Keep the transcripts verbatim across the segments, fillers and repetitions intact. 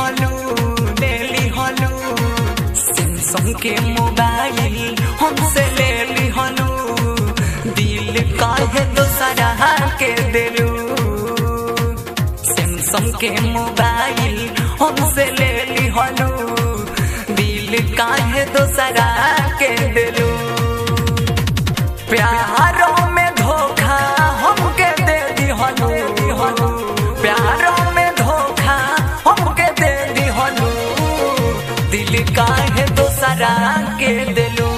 हलू ले ली हलू सैमसंग के मोबाइल हमसे ले ली हलू दिल काहे दोसरा के दिलू सैमसंग के मोबाइल हमसे ले ली हलू दिल काहे दोसरा के दिलू प्यारों में धोखा हमके दे दी हलू प्यारों में धोखा हमके दे दी हलू दिल काहे दोसरा के दिलू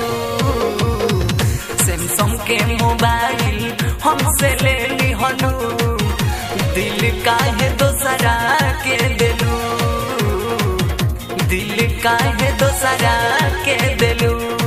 सैमसंग के मोबाइल हमसे ले ली हलू दिल काहे दोसरा के दिलू दिल काहे दोसरा के दिलू।